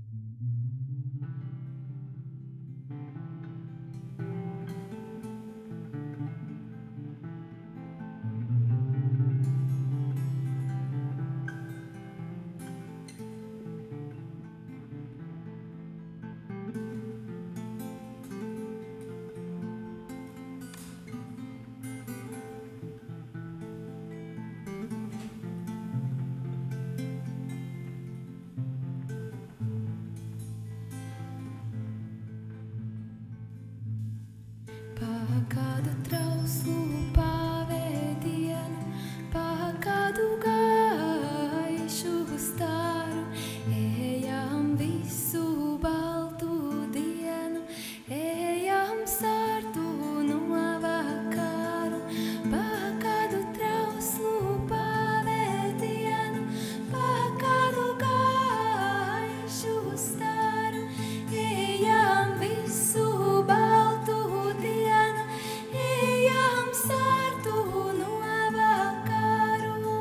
Kādu trauslu pavēdienu, kādu gaišu staru, ejam visu baltu dienu, ejam sārtu no vakaru. Kādu trauslu pavēdienu, kādu gaišu staru, ejam visu baltu dienu, ejam sārtu no vakaru.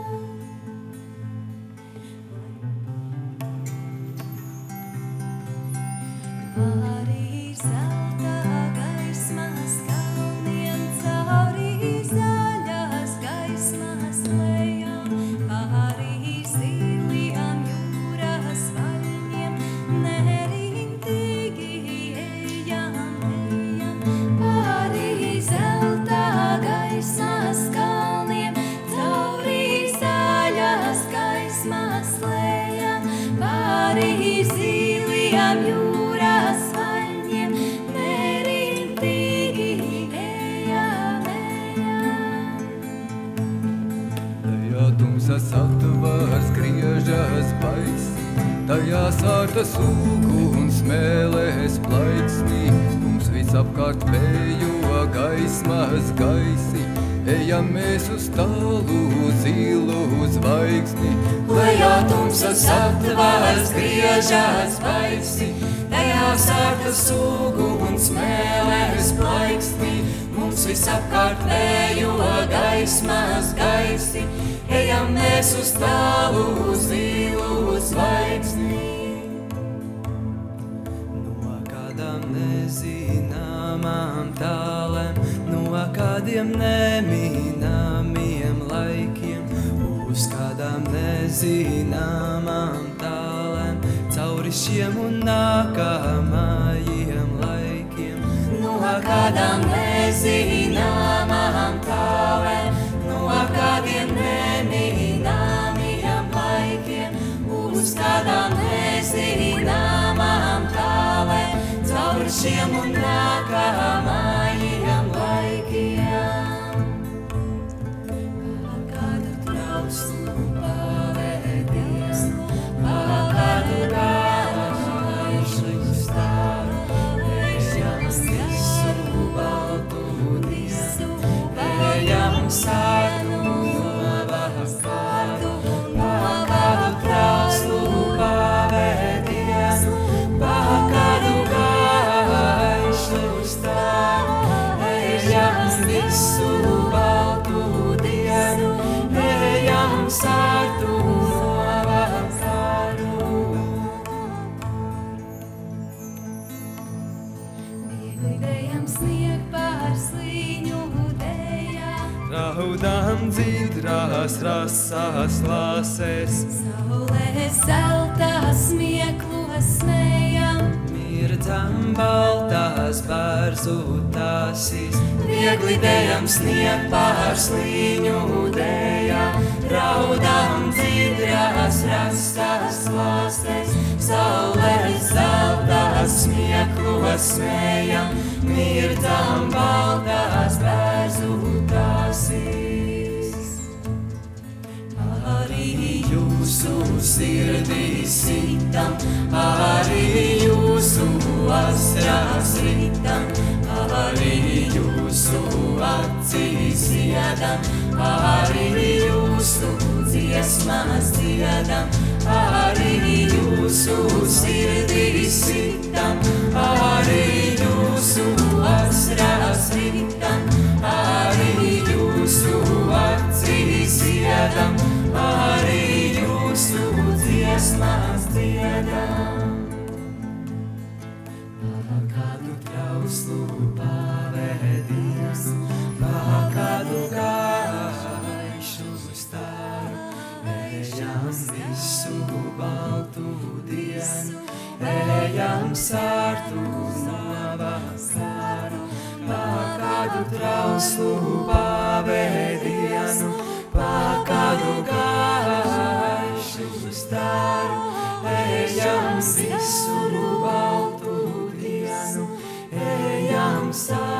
Pāri zelta gaismas kalniem, cauri zaļās gaismas lejām, pāri zilajām jūras vaļņiem, nerintīgi ejam, ejam. Pāri zelta gaismas kalniem, cauri zaļās gaismas lejām, pāri zilajām jūras vaļņiem, nerintīgi ejam, ejam. Tajā tumsas atvars griežas baisi, tajā sārtas uguns mēlēs plaiksnī, mums visapkārt vējo gaismas gaisi, ejam mēs uz tālu zilu zvaigzni. Tajā tumsas atvars griežas baisi, tajā sārtas uguns mēlēs plaiksnī, mums visapkārt vējo gaismas gaisi, ejam mēs uz tālu zilu zvaigzni. No kādām nezināmām tālēm, no kādiem nemīnāmiem laikiem, uz kādām nezināmām tālēm, cauri šiem un nākamajiem laikiem. No kādām nezināmām tālēm, no kādiem nemīnāmiem laikiem, uz kādām nezināmām tālēm, cauri šiem un nākamajiem laikiem. Kādu trauslu pavēdienu, kādu gaišu staru, ejam visu baltu dienu, ejam sārtu no vakaru. Kādu trauslu pavēdienu, kādu gaišu staru, ejam visu baltu dienu, ejam sārtu no vakaru. Viegli dejam snieg pār slīņu dejām, Raudām dzīdrās rasās lāsēs, saulē zeltā smieklos smējam. mirdzam baltās bārzūtāsīs. Viegli dejam snieg pār slīņu dejām, raudām dzīdrās rasās lāsēs, saulē zeltā smieklos smējam, mirdzam baltās bārzūtāsīs. Arī jūsu sirdī sitam, arī jūsu asrās ritam, arī jūsu acīs iedam, arī jūsu dziesmās dziedam, arī jūsu sirdī sitam, arī jūsu asrās ritam, arī jūsu acīs iedam, arī jūsu dziesmās dziedam. trauslu pavedienu, pa kādu gaišu staru. Ejam visu baltu dienu, ejam sārtu no vakara, pa kādu trauslu pavedienu, pa kādu gaišu staru. Ejam visu baltu dienu, ejam sārtu.